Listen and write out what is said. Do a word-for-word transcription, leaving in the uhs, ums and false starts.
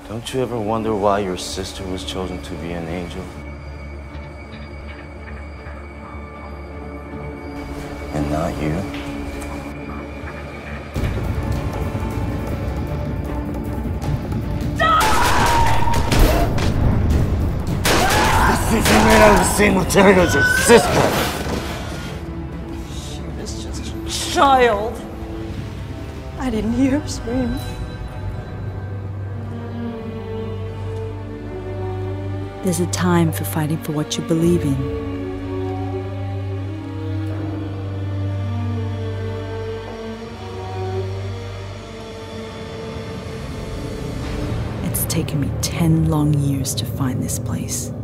Don't you ever wonder why your sister was chosen to be an angel? And not you? This isn't made out of the same material as your sister! She was just a child. I didn't hear her scream. There's a time for fighting for what you believe in. It's taken me ten long years to find this place.